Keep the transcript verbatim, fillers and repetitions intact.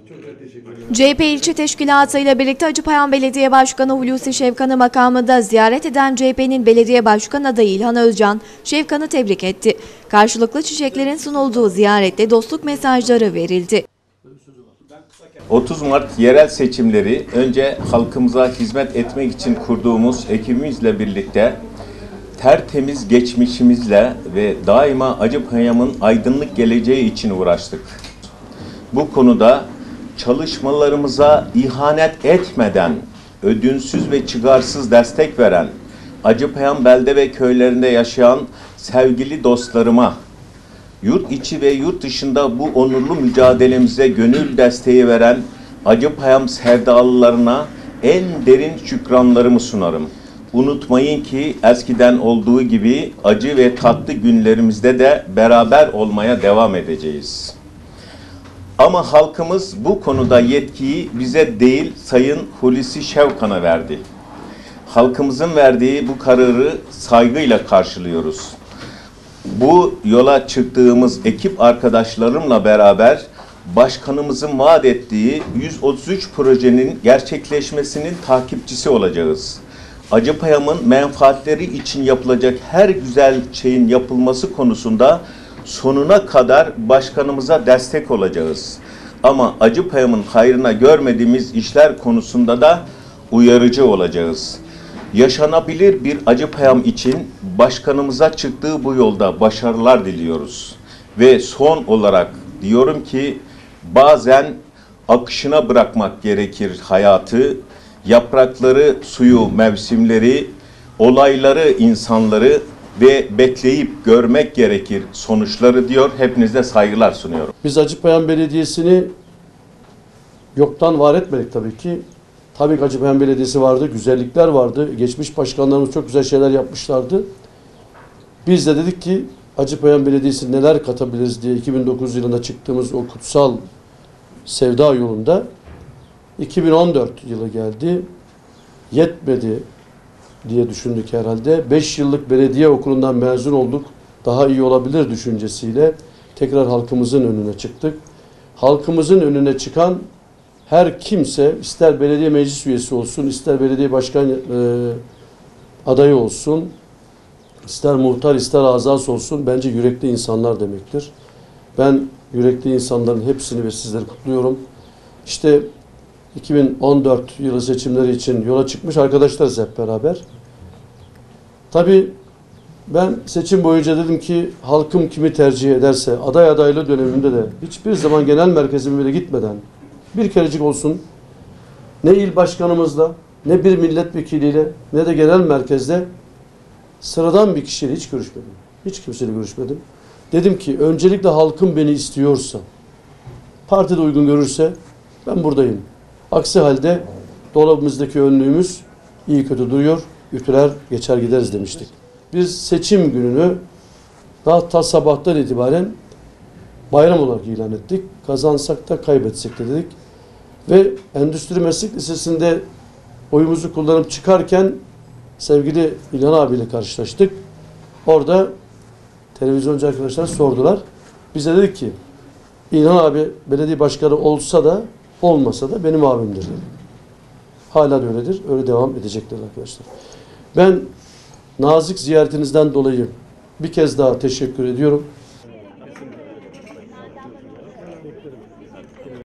C H P ilçe teşkilatı ile birlikte Acıpayam Belediye Başkanı Hulusi Şevkan'ı makamında ziyaret eden C H P'nin belediye başkan adayı İlhan Özcan, Şevkan'ı tebrik etti. Karşılıklı çiçeklerin sunulduğu ziyarette dostluk mesajları verildi. otuz Mart yerel seçimleri önce halkımıza hizmet etmek için kurduğumuz ekibimizle birlikte tertemiz geçmişimizle ve daima Acıpayam'ın aydınlık geleceği için uğraştık. Bu konuda çalışmalarımıza ihanet etmeden, ödünsüz ve çıkarsız destek veren, Acıpayam belde ve köylerinde yaşayan sevgili dostlarıma, yurt içi ve yurt dışında bu onurlu mücadelemize gönül desteği veren Acıpayam sevdalılarına en derin şükranlarımı sunarım. Unutmayın ki eskiden olduğu gibi acı ve tatlı günlerimizde de beraber olmaya devam edeceğiz. Ama halkımız bu konuda yetkiyi bize değil Sayın Hulusi Şevkan'a verdi. Halkımızın verdiği bu kararı saygıyla karşılıyoruz. Bu yola çıktığımız ekip arkadaşlarımla beraber başkanımızın vaat ettiği yüz otuz üç projenin gerçekleşmesinin takipçisi olacağız. Acıpayam'ın menfaatleri için yapılacak her güzel şeyin yapılması konusunda sonuna kadar başkanımıza destek olacağız. Ama Acıpayam'ın hayrına görmediğimiz işler konusunda da uyarıcı olacağız. Yaşanabilir bir Acıpayam için başkanımıza çıktığı bu yolda başarılar diliyoruz. Ve son olarak diyorum ki bazen akışına bırakmak gerekir hayatı, yaprakları, suyu, mevsimleri, olayları, insanları ve bekleyip görmek gerekir sonuçları diyor. Hepinize saygılar sunuyorum. Biz Acıpayam Belediyesi'ni yoktan var etmedik tabii ki. Tabii ki Acıpayam Belediyesi vardı, güzellikler vardı. Geçmiş başkanlarımız çok güzel şeyler yapmışlardı. Biz de dedik ki Acıpayam Belediyesi neler katabiliriz diye iki bin dokuz yılında çıktığımız o kutsal sevda yolunda iki bin on dört yılı geldi. Yetmedi diye düşündük herhalde. beş yıllık belediye okulundan mezun olduk. Daha iyi olabilir düşüncesiyle tekrar halkımızın önüne çıktık. Halkımızın önüne çıkan her kimse, ister belediye meclis üyesi olsun, ister belediye başkan e, adayı olsun, ister muhtar, ister azas olsun, bence yürekli insanlar demektir. Ben yürekli insanların hepsini ve sizleri kutluyorum. İşte iki bin on dört yılı seçimleri için yola çıkmış arkadaşlarız hep beraber. Tabii ben seçim boyunca dedim ki halkım kimi tercih ederse, aday adaylığı döneminde de hiçbir zaman genel merkezime bile gitmeden bir kerecik olsun ne il başkanımızla, ne bir milletvekiliyle, ne de genel merkezde sıradan bir kişiyle hiç görüşmedim. Hiç kimseyle görüşmedim. Dedim ki öncelikle halkım beni istiyorsa, parti de uygun görürse ben buradayım. Aksi halde dolabımızdaki önlüğümüz iyi kötü duruyor, ütüler geçer gideriz demiştik. Biz seçim gününü daha ta sabahtan itibaren bayram olarak ilan ettik. Kazansak da kaybetsek de dedik. Ve Endüstri Meslek Lisesi'nde oyumuzu kullanıp çıkarken sevgili İlhan abiyle karşılaştık. Orada televizyoncu arkadaşlar sordular. Bize dedik ki İlhan abi belediye başkanı olsa da olmasa da benim abimdir dedi. Hala da öyledir. Öyle devam edecekler arkadaşlar. Ben nazik ziyaretinizden dolayı bir kez daha teşekkür ediyorum.